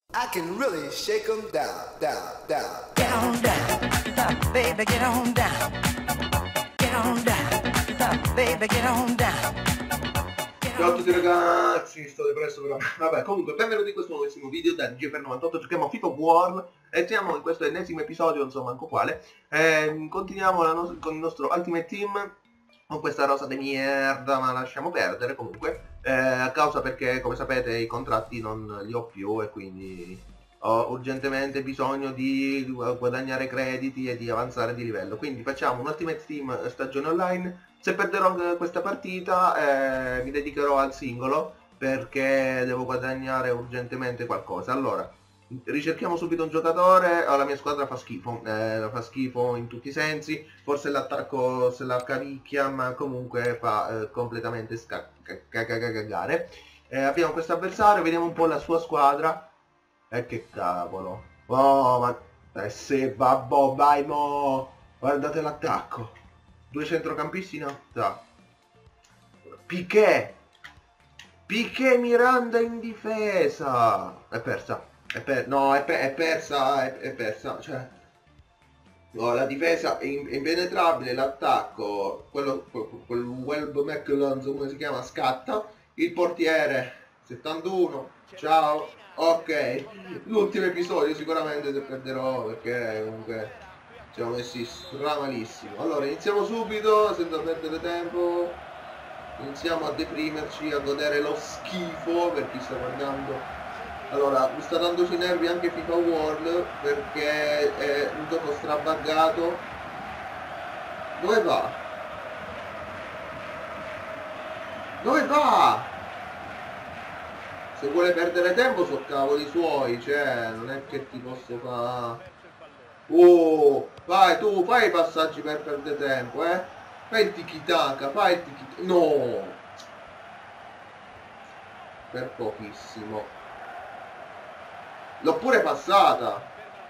I can really shake them down, down, down. Get on down, baby, get on down. Get on down, baby, get on down. Ciao a tutti ragazzi, sto depresso però. Vabbè, comunque benvenuti in questo nuovissimo video da GFR98. Giochiamo FIFA World e siamo in questo ennesimo episodio, insomma, anche quale. Continuiamo con il nostro Ultimate Team con questa rosa di merda, ma lasciamo perdere comunque. A causa perché, come sapete, i contratti non li ho più e quindi ho urgentemente bisogno di guadagnare crediti e di avanzare di livello. Quindi facciamo un Ultimate Team stagione online. Se perderò questa partita mi dedicherò al singolo perché devo guadagnare urgentemente qualcosa. Allora, ricerchiamo subito un giocatore. La mia squadra fa schifo in tutti i sensi. Forse l'attacco se la cavicchia, ma comunque fa completamente cagare. Abbiamo questo avversario, vediamo un po' la sua squadra. Che cavolo. Oh, ma se babbo, vai mo. Guardate l'attacco. Due centrocampisti in attacco. Piqué Miranda in difesa. È persa. No, è persa. Cioè, no, la difesa è impenetrabile. L'attacco, quel Welb McLaren, come si chiama, scatta. Il portiere 71. Ciao. Ok. L'ultimo episodio sicuramente se perderò perché comunque ci siamo messi stramalissimo. Allora iniziamo subito senza perdere tempo. Iniziamo a deprimerci, a godere lo schifo per chi sta guardando. Allora, mi sta dando sui nervi anche FIFA World perché è un gioco strabaggato. Dove va? Dove va? Se vuole perdere tempo so cavoli suoi, cioè non è che ti posso fare. Oh, vai tu, fai i passaggi per perdere tempo, fai il tiki-taka, fai il tiki-taka. No! Per pochissimo. L'ho pure passata.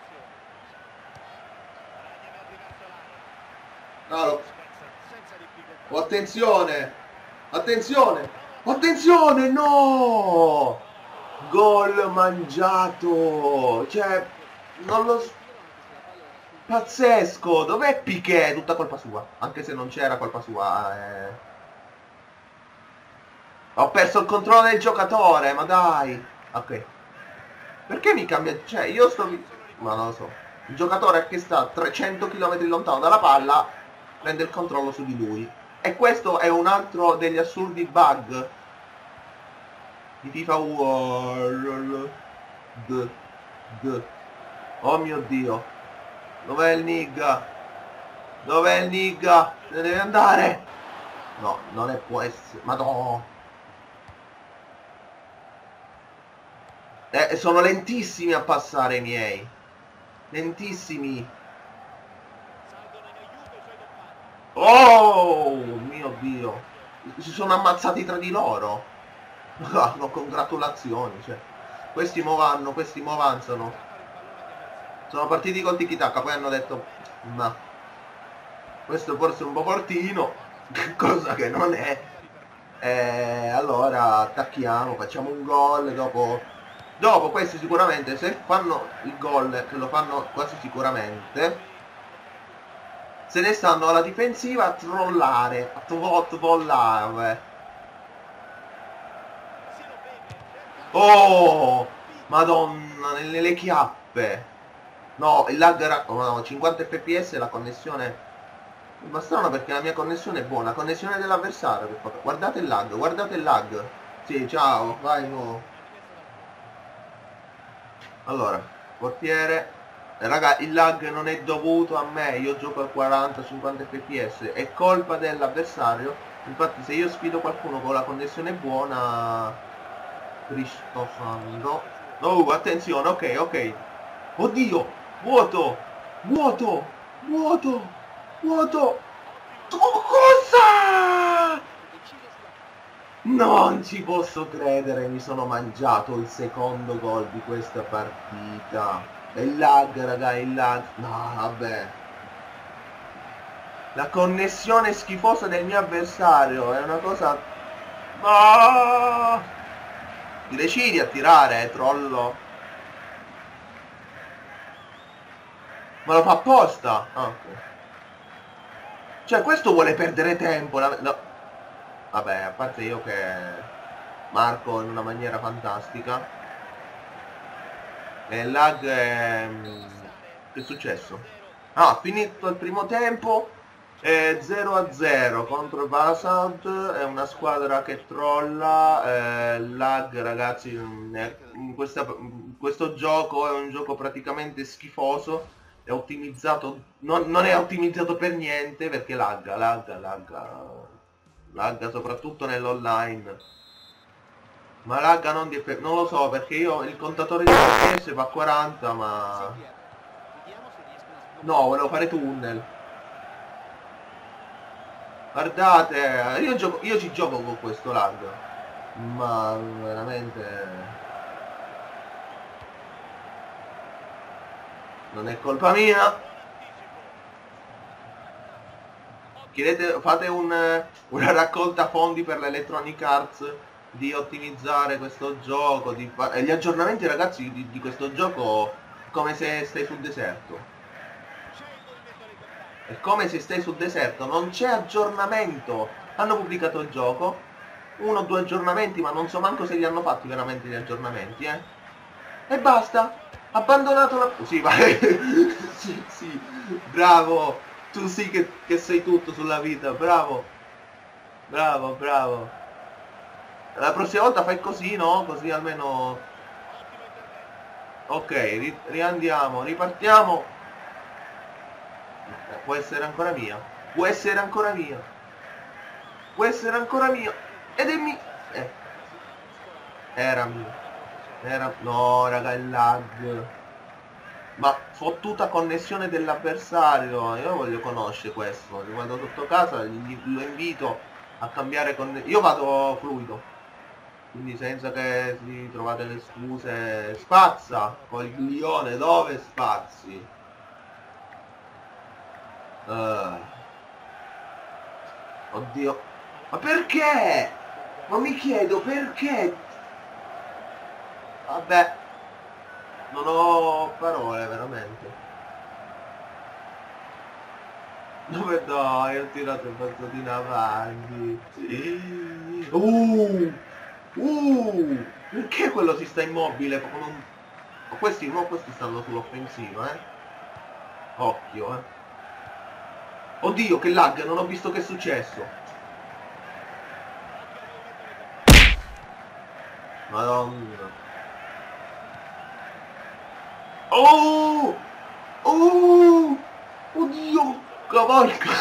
No, oh, attenzione! Attenzione! Attenzione, no! Gol mangiato! Cioè, non lo so. Pazzesco! Dov'è Piqué? Tutta colpa sua. Anche se non c'era colpa sua. Ho perso il controllo del giocatore, ma dai! Ok. Perché mi cambia? Cioè, io sto... Ma non lo so. Il giocatore che sta 300 km lontano dalla palla prende il controllo su di lui. E questo è un altro degli assurdi bug di FIFA World. Oh mio Dio. Dov'è il nigga? Dov'è il nigga? Se deve andare. No, non è può essere. Madonna. Sono lentissimi a passare i miei. Lentissimi. Oh mio Dio. Si sono ammazzati tra di loro. No, congratulazioni, cioè. Questi mo vanno, questi mo avanzano. Sono partiti col tiki-taka, poi hanno detto ma questo forse è un po' fortino, cosa che non è. Allora attacchiamo, facciamo un gol, dopo questi sicuramente se fanno il gol, che lo fanno quasi sicuramente, se ne stanno alla difensiva a trollare, a trollare. Oh madonna, nelle chiappe. No, il lag era... Oh, no, 50 fps la connessione... Ma strano perché la mia connessione è buona. La connessione dell'avversario. Guardate il lag, guardate il lag. Sì, ciao, vai mo. Allora, portiere. Raga, il lag non è dovuto a me. Io gioco a 40-50 fps. È colpa dell'avversario. Infatti se io sfido qualcuno con la connessione buona... Cristofando. Oh, attenzione, ok. Oddio! Vuoto! Cosa? Non ci posso credere, mi sono mangiato il secondo gol di questa partita. E il lag, raga, il lag. No, vabbè. La connessione schifosa del mio avversario è una cosa... Ah! Ti decidi a tirare, trollo. Ma lo fa apposta! Ah, ok. Cioè questo vuole perdere tempo. No. Vabbè, a parte io che marco in una maniera fantastica. E il lag è... Che è successo? Ah, finito il primo tempo. 0-0 contro il Basad, è una squadra che trolla. Lag, ragazzi, questo gioco è un gioco praticamente schifoso. È ottimizzato, non è ottimizzato per niente perché lagga soprattutto nell'online. Ma lagga non lo so, perché io il contatore di FPS va a 40, ma no, volevo fare tunnel. Guardate, io ci gioco con questo lag, ma veramente non è colpa mia. Chiedete, fate una raccolta fondi per l'Electronic Arts di ottimizzare questo gioco, gli aggiornamenti, ragazzi, di questo gioco come se stai sul deserto. È come se stai sul deserto, non c'è aggiornamento. Hanno pubblicato il gioco, 1 o 2 aggiornamenti, ma non so manco se li hanno fatti veramente gli aggiornamenti, e basta. Abbandonato la... Sì, vai. sì, bravo. Tu sì che sei tutto sulla vita, bravo. Bravo. La prossima volta fai così, no? Così almeno... Ok, riandiamo, ripartiamo. Può essere ancora mia. Può essere ancora mia. Può essere ancora mia. Ed è mia. Era mia. No, raga, il lag. Ma fottuta connessione dell'avversario. Io voglio conoscere questo. Quando sotto casa lo invito a cambiare connessione. Io vado fluido. Quindi senza che si trovate le scuse. Spazza. Coglione, dove spazi? Oddio. Ma perché? Ma mi chiedo perché? Vabbè. Non ho parole, veramente. Dove dai? Ho tirato il passatina avanti. Perché quello si sta immobile? Questi stanno sull'offensiva, Occhio, Oddio, che lag, non ho visto che è successo. Madonna. Oh! Oddio! Cavalca!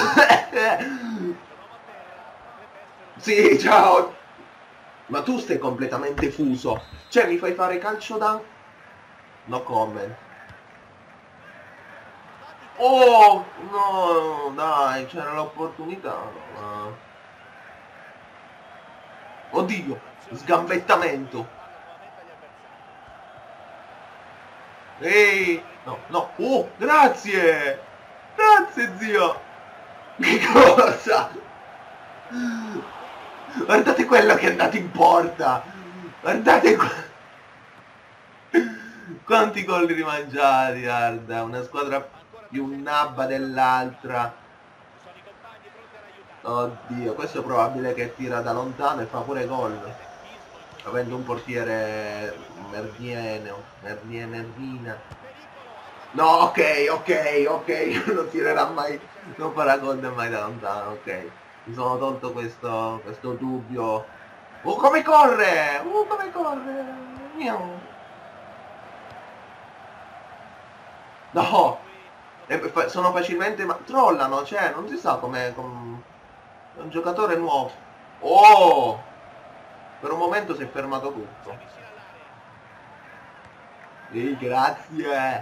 Sì, ciao! Ma tu stai completamente fuso. Cioè, mi fai fare calcio da... No comment. Oh! No, dai, c'era l'opportunità. No. Oddio! Sgambettamento! Ehi! No! Oh! Grazie! Grazie, zio! Che cosa? Guardate quello che è andato in porta! Guardate quanti gol rimangiati, guarda! Una squadra più nabba dell'altra. Oddio, questo è probabile che tira da lontano e fa pure gol. Avendo un portiere Merdina. No, ok, non tirerà mai, non farà gol mai da lontano, ok. Mi sono tolto questo dubbio. Come corre! Come corre! Miau. No! Sono facilmente... ma trollano, cioè, non si sa com'è... È un giocatore nuovo. Oh! Per un momento si è fermato tutto. Grazie!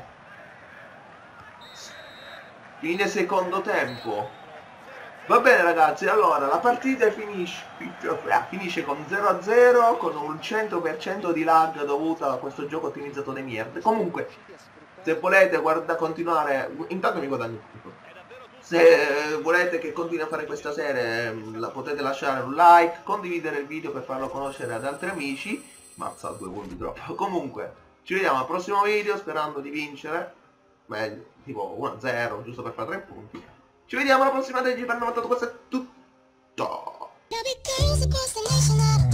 Fine secondo tempo. Va bene ragazzi, allora la partita finisce con 0-0 con un 100% di lag dovuto a questo gioco ottimizzato di merde. Comunque, se volete continuare, intanto mi guadagno tutto. Se volete che continui a fare questa serie, potete lasciare un like, condividere il video per farlo conoscere ad altri amici. Mazza, 2 punti troppo. Comunque, ci vediamo al prossimo video sperando di vincere. meglio, tipo 1-0, giusto per fare 3 punti. Ci vediamo alla prossima del GP98, questo è tutto. Now because across the nation,